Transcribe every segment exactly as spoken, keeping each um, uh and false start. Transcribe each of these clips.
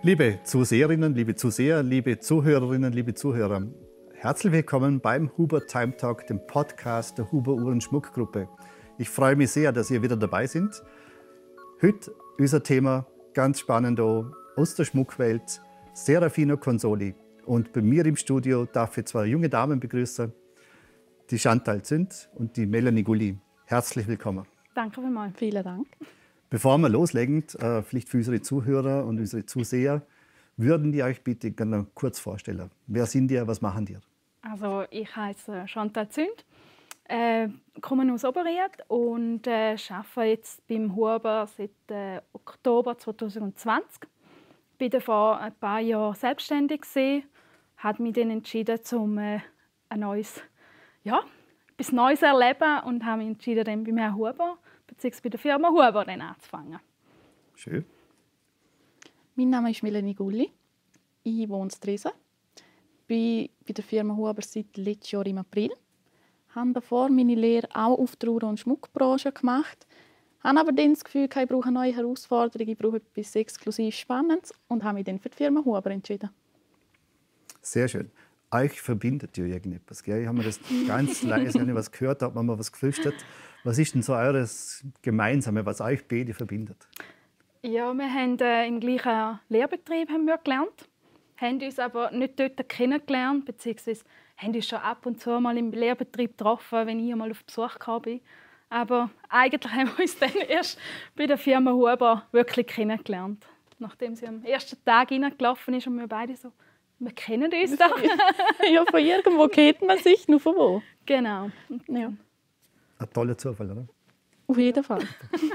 Liebe Zuseherinnen, liebe Zuseher, liebe Zuhörerinnen, liebe Zuhörer, herzlich willkommen beim Huber Time Talk, dem Podcast der Huber Uhren Schmuckgruppe. Ich freue mich sehr, dass ihr wieder dabei seid. Heute unser Thema ganz spannend aus der Schmuckwelt, Serafino Consoli. Und bei mir im Studio darf ich zwei junge Damen begrüßen, die Chantal Zünd und die Melanie Gulli. Herzlich willkommen. Danke vielmals. Vielen Dank. Bevor wir loslegen, äh, vielleicht für unsere Zuhörer und unsere Zuseher, würden die euch bitte gerne kurz vorstellen. Wer sind ihr, was machen die? Also ich heiße Chantal Zünd, äh, komme aus Oberried und äh, arbeite jetzt beim Huber seit äh, Oktober zwanzig zwanzig. Ich war vor ein paar Jahren selbstständig gewesen, habe mich dann entschieden, um äh, ein neues, ja, etwas Neues zu erleben und habe mich entschieden, dann beim Herrn Huber bzw. bei der Firma Huber dann anzufangen. Schön. Mein Name ist Melanie Gulli. Ich wohne in Tresen. Ich bin bei der Firma Huber seit letztes Jahr im April. Ich habe davor meine Lehre auch auf der Uhr- und Schmuckbranche gemacht. Ich habe aber dann das Gefühl, ich brauche eine neue Herausforderung, ich brauche etwas exklusiv Spannendes und habe mich dann für die Firma Huber entschieden. Sehr schön. Euch verbindet ja irgendetwas, gell? Ich habe mir das ganz leise etwas gehört, da hat man mal was geflüstert. Was ist denn so eures Gemeinsame, was euch beide verbindet? Ja, wir haben äh, im gleichen Lehrbetrieb haben wir gelernt, haben uns aber nicht dort kennengelernt, beziehungsweise haben uns schon ab und zu mal im Lehrbetrieb getroffen, wenn ich einmal auf Besuch kam. Aber eigentlich haben wir uns dann erst bei der Firma Huber wirklich kennengelernt. Nachdem sie am ersten Tag reingelaufen ist und wir beide so, wir kennen uns doch. Ja, von irgendwo kennt man sich, nur von wo. Genau. Ja. Ein toller Zufall, oder? Auf jeden Fall.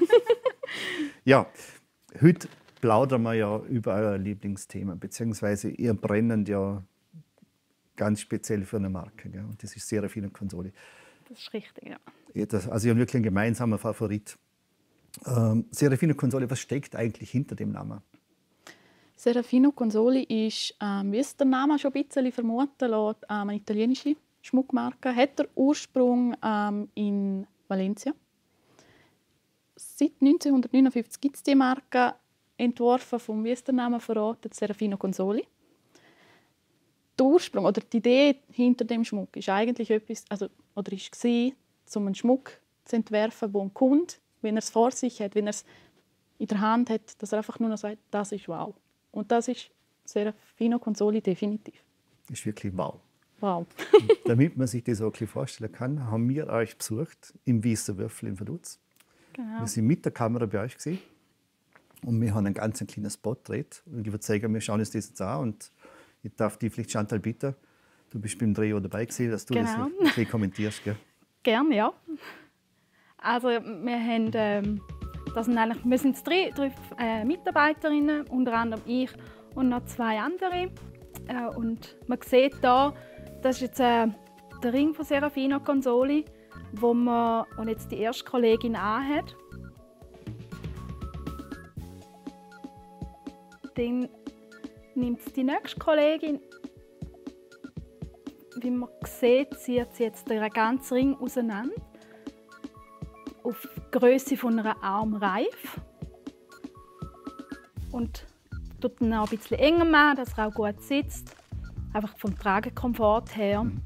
Ja, heute plaudern wir ja über euer Lieblingsthema, beziehungsweise ihr brennt ja ganz speziell für eine Marke. Gell? Und das ist Serafino Consoli. Das ist richtig, ja. Ja, das, also ihr habt wirklich einen gemeinsamen Favorit. Ähm, Serafino Consoli, was steckt eigentlich hinter dem Namen? Serafino Consoli ist, ähm, wie es der Name schon ein bisschen vermuten lässt, ähm, eine italienische Schmuckmarke. Hat den Ursprung ähm, in Valencia. Seit neunzehnhundertneunundfünfzig gibt es die Marke, entworfen vom, wie es der Name verratet, Serafino Consoli. Der Ursprung oder die Idee hinter dem Schmuck ist eigentlich etwas, also oder ist gewesen, um einen Schmuck zu entwerfen, wo ein Kunde, wenn er es vor sich hat, wenn er es in der Hand hat, dass er einfach nur noch sagt, das ist wow. Und das ist Serafino Consoli definitiv. Das ist wirklich wow. Wow. Damit man sich das auch ein bisschen vorstellen kann, haben wir euch besucht im Weißen Würfel in Vaduz. Genau. Wir sind mit der Kamera bei euch gewesen und wir haben einen ganz kleinen Spot gedreht. Und ich würde sagen, wir schauen uns das jetzt an und ich darf dich vielleicht, Chantal, bitten, du bist beim Dreh dabei gewesen, dass du Genau. das ein bisschen kommentierst. Gell? Gerne, ja. Also wir haben, ähm, das sind eigentlich, wir sind drei, drei äh, Mitarbeiterinnen, unter anderem ich und noch zwei andere. Äh, und man sieht hier, das ist jetzt äh, der Ring von Serafino Consoli, wo man und jetzt die erste Kollegin anhat. Dann nimmt die nächste Kollegin, wie man sieht, zieht sie jetzt den ganzen Ring auseinander auf die Größe von einer Armreif und tut ihn auch ein bisschen enger machen, dass er auch gut sitzt, einfach vom Tragekomfort her. Mhm.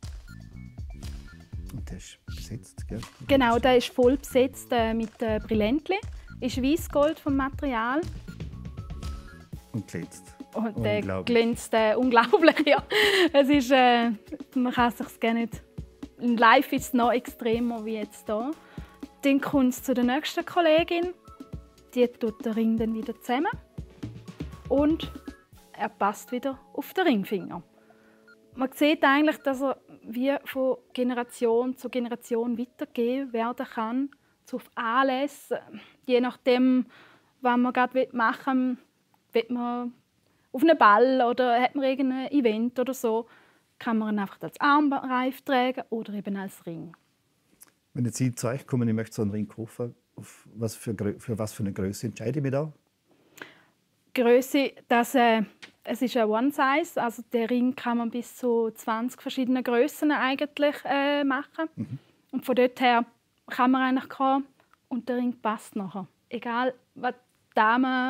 Und der ist besetzt, gell? Genau, der ist voll besetzt äh, mit äh, Brillantli, ist Weißgold vom Material. Und glänzt. Und der glänzt äh, unglaublich, ja. Es ist, äh, man kann es sich gar nicht. In Live ist es noch extremer wie jetzt hier. Dann kommt es zu der nächsten Kollegin. Die tut den Ring dann wieder zusammen. Und er passt wieder auf den Ringfinger. Man sieht eigentlich, dass er wie von Generation zu Generation weitergegeben werden kann. So auf Anlässe, je nachdem, was man gerade machen will. Will man auf einen Ball oder hat man irgendein Event oder so, kann man ihn einfach als Armreif tragen oder eben als Ring. Wenn jetzt ich zu euch komme und ich möchte so einen Ring kaufen, auf was für, für was für eine Größe entscheide ich mich da? Größe, das, äh, es ist ein One-Size, also der Ring kann man bis zu zwanzig verschiedene Größen eigentlich äh, machen. Mhm. Und von dort her kann man eigentlich kommen und der Ring passt nachher. Egal, was die Dame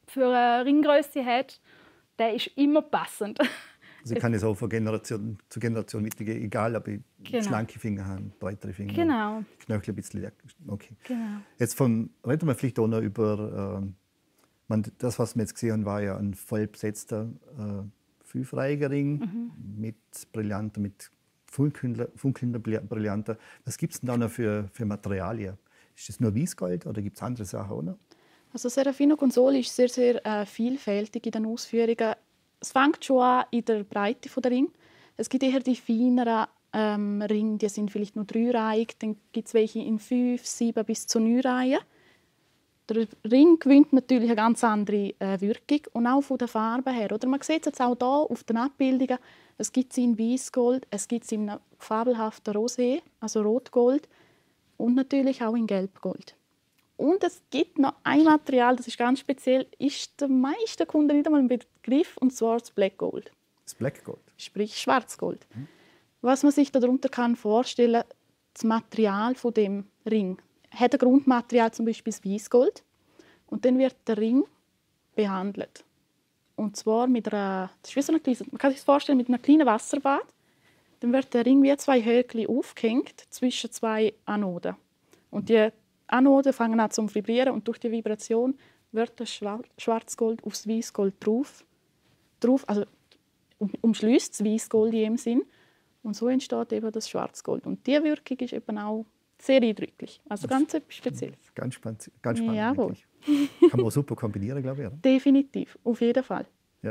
für eine Ringgröße hat, der ist immer passend. Also ich kann es auch von Generation zu Generation weitergehen, egal ob ich Genau. schlanke Finger habe, breitere Finger, Genau. Knöchel ein bisschen leer. Okay. Genau. Jetzt vom, reden wir vielleicht auch noch über, äh, man, das, was wir jetzt gesehen haben, war ja ein voll besetzter äh, fünfreihiger Ring mhm. mit Brillanten, mit funkelnder Brillanten. Was gibt es denn da noch für, für Materialien? Ist das nur Weißgold oder gibt es andere Sachen auch noch? Also Serafino Consoli ist sehr, sehr äh, vielfältig in den Ausführungen. Es fängt schon an in der Breite der Ring. Es gibt eher die feineren ähm, Ringe, die sind vielleicht nur dreireihig. Dann gibt es welche in fünf, sieben bis zu neun Reihen. Der Ring gewinnt natürlich eine ganz andere äh, Wirkung und auch von der Farbe her. Oder man sieht es jetzt auch hier auf den Abbildungen. Es gibt es in Weißgold, es gibt es in einem fabelhaften Rosé, also Rotgold, und natürlich auch in Gelbgold. Und es gibt noch ein Material, das ist ganz speziell, ist den meisten Kunden nicht einmal ein Begriff, und zwar das Black Gold. Das Black Gold? Sprich Schwarzgold. Mhm. Was man sich darunter kann vorstellen, das Material von dem Ring hat ein Grundmaterial, zum Beispiel das Weißgold, und dann wird der Ring behandelt. Und zwar mit einer, das ist wie so eine kleine, man kann sich das vorstellen, mit einem kleinen Wasserbad. Dann wird der Ring wie zwei Höckchen aufgehängt zwischen zwei Anoden. Und die Anoden fangen an zu vibrieren und durch die Vibration wird das Schwarzgold aufs Weißgold drauf, drauf also umschließt das Weißgold in dem Sinn. Und so entsteht eben das Schwarzgold. Und diese Wirkung ist eben auch sehr eindrücklich. Also ganz etwas Spezielles. Ganz spannend. Ganz spannend Jawohl. Kann man auch super kombinieren, glaube ich. Oder? Definitiv, auf jeden Fall. Ja.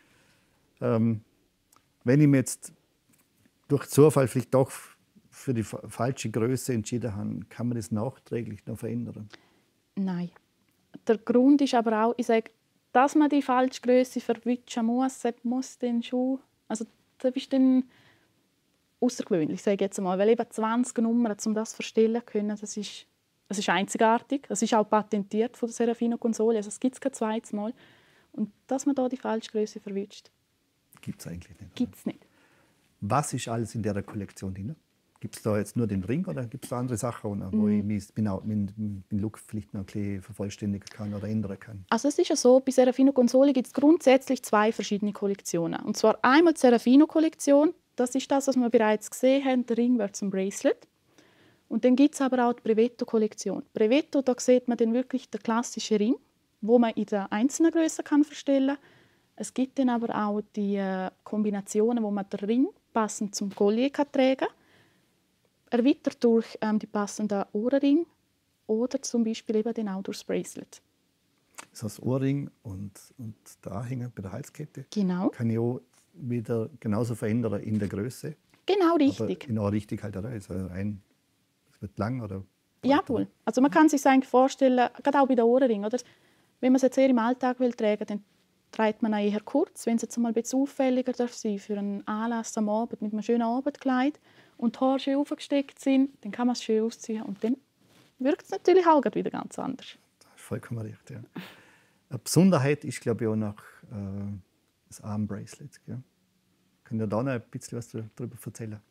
Ähm, wenn ich mich jetzt durch Zufall vielleicht doch für die falsche Größe entschieden habe, kann man das nachträglich noch verändern? Nein. Der Grund ist aber auch, ich sage, dass man die falsche Größe verwischen muss, muss dann schon, also das ist dann außergewöhnlich, sage ich jetzt mal, weil eben zwanzig Nummern, um das verstellen zu können, das ist, das ist einzigartig. Das ist auch patentiert von der Serafino Consoli, also es gibt es kein zweites Mal. Und dass man da die falsche Größe verwünscht, gibt es eigentlich nicht. Gibt es nicht. Was ist alles in dieser Kollektion drin? Gibt es da jetzt nur den Ring oder gibt es da andere Sachen, wo mm. ich meinen Look vielleicht noch ein bisschen vervollständigen kann oder ändern kann? Also es ist ja so, bei Serafino Consoli gibt es grundsätzlich zwei verschiedene Kollektionen. Und zwar einmal die Serafino-Kollektion, das ist das, was wir bereits gesehen haben, der Ring wird zum Bracelet. Und dann gibt es aber auch die Brevetto-Kollektion. Brevetto, da sieht man dann wirklich den klassischen Ring, wo man in der einzelnen Größe kann verstellen. Es gibt dann aber auch die äh, Kombinationen, wo man den Ring passend zum Collier kann tragen kann. Erweitert durch ähm, die passenden Ohrringe oder zum Beispiel eben dann auch durch das Bracelet. Das heißt, Ohrring und, und der Anhänger bei der Halskette genau. kann ich auch wieder genauso verändern in der Größe. Genau, richtig. Aber genau richtig halt, oder? Also ein, es wird lang oder? Jawohl. Also man kann sich eigentlich vorstellen, gerade auch bei den Ohrringen, oder? Wenn man es jetzt eher im Alltag will tragen, dann trägt man eher kurz. Wenn es jetzt mal ein bisschen auffälliger darf sein für einen Anlass am Abend mit einem schönen Abendkleid und die Haare schön aufgesteckt sind, dann kann man es schön ausziehen und dann wirkt es natürlich auch wieder ganz anders. Das ist vollkommen richtig, ja. Eine Besonderheit ist, glaube ich, auch noch äh, das Armbracelet. Gell? Können ihr da noch ein bisschen was darüber erzählen?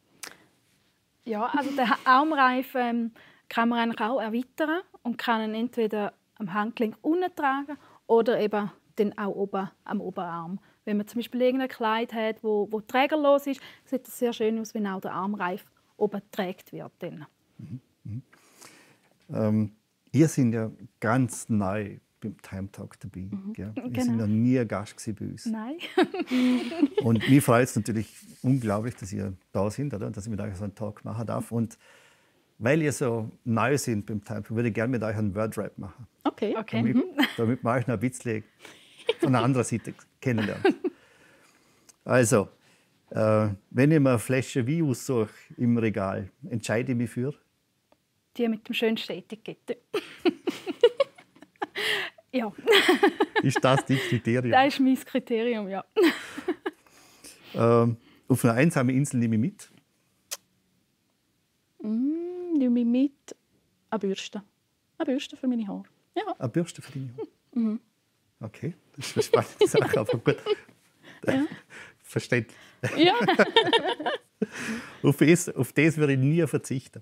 Ja, also den Armreif ähm, kann man eigentlich auch erweitern und kann ihn entweder am Handgelenk unten tragen oder eben dann auch oben am Oberarm. Wenn man zum Beispiel irgendein Kleid hat, wo, wo trägerlos ist, sieht es sehr schön aus, wenn auch der Armreif oben getragen wird. Dann. Mhm. Mhm. Ähm, ihr seid ja ganz neu beim Time Talk dabei. Mhm. Gell? Ihr genau. seid noch nie ein Gast bei uns. Nein. Und mich freut es natürlich unglaublich, dass ihr da seid, oder? Dass ich mit euch so einen Talk machen darf. Und weil ihr so neu seid beim Time Talk, würde ich gerne mit euch einen Word-Rap machen. Okay. okay. Damit, damit man euch noch ein bisschen von der anderen Seite kennenlernt. Also, äh, wenn ich mir eine Flasche Wein aussuche im Regal, entscheide ich mich für? Die mit dem schönsten Etikette. Ja. Ist das dein Kriterium? Das ist mein Kriterium, ja. Ähm, auf einer einsamen Insel nehme ich mit? Mm, nehme ich mit eine Bürste. Eine Bürste für meine Haare. Ja. Eine Bürste für deine Haare? Mhm. Okay, das ist eine spannende Sache, aber gut. Ja. Verständlich. Ja. auf, das, auf das würde ich nie verzichten.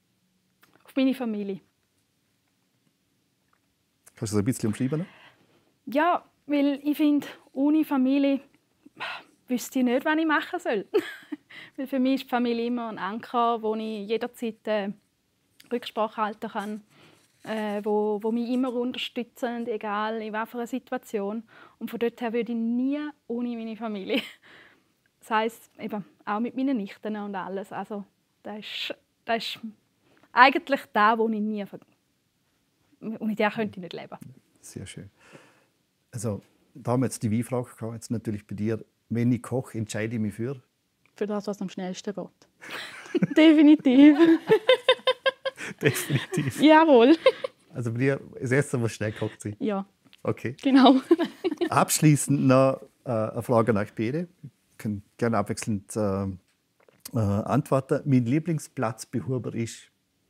Auf meine Familie. Kannst du das ein bisschen umschreiben? Ja, weil ich finde, ohne Familie wüsste ich nicht, was ich machen soll. Weil für mich ist die Familie immer ein Anker, wo ich jederzeit äh, Rücksprache halten kann, äh, wo, wo mich immer unterstützen, egal in welcher Situation. Und von dort her würde ich nie ohne meine Familie. Das heisst, eben auch mit meinen Nichten und alles. Also, das ist, das ist eigentlich das, wo ich nie ohne das könnte ich nicht leben. Sehr schön. Also, da haben wir jetzt die Wie-Frage gehabt. Jetzt natürlich bei dir, wenn ich koche, entscheide ich mich für? Für das, was am schnellsten geht. Definitiv. Definitiv. Jawohl. Also bei dir das Essen, was schnell kocht sie? Ja. Okay. Genau. Abschließend noch äh, eine Frage an euch beide. Ich kann gerne abwechselnd äh, äh, antworten. Mein Lieblingsplatz bei Huber ist?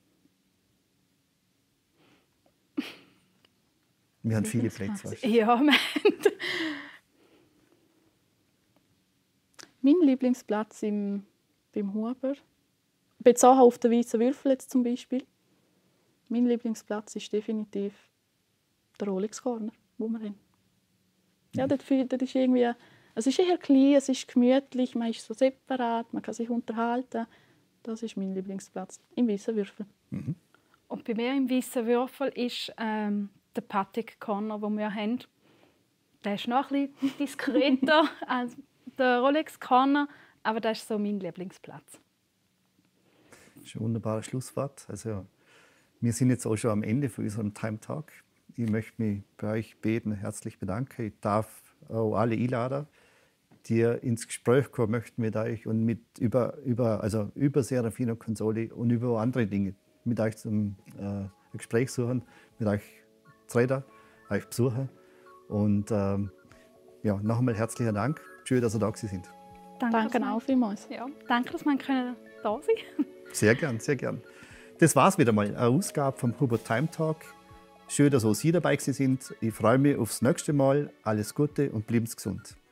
Wir haben viele Plätze. Weißt du? Ja, man. Mein Lieblingsplatz im, beim Huber, bezogen auf den weißen Würfel jetzt zum Beispiel, mein Lieblingsplatz ist definitiv der Rolex Corner, wo wir haben. Ja, dort, dort ist irgendwie, es ist eher klein, es ist gemütlich, man ist so separat, man kann sich unterhalten. Das ist mein Lieblingsplatz im weißen Würfel. Mhm. Und bei mir im weißen Würfel ist ähm, der Patek Corner, den wir haben. Der ist noch ein bisschen diskreter als der Rolex Corner, aber das ist so mein Lieblingsplatz. Das ist ein wunderbares Schlusswort. Also, wir sind jetzt auch schon am Ende von unserem Time Talk. Ich möchte mich bei euch beiden herzlich bedanken. Ich darf auch alle einladen, die ins Gespräch kommen möchten mit euch und mit über, über, also über Serafino Consoli und über andere Dinge mit euch zum äh, Gespräch suchen, mit euch zu reden, euch besuchen. Und ähm, ja, noch einmal herzlichen Dank. Schön, dass ihr da sind. Danke, Danke auch vielmals. Ja, danke, dass wir da sein können. Sehr gern, sehr gern. Das war's wieder mal, eine Ausgabe vom Huber Time Talk. Schön, dass auch Sie dabei sind. Ich freue mich aufs nächste Mal. Alles Gute und bleiben Sie gesund.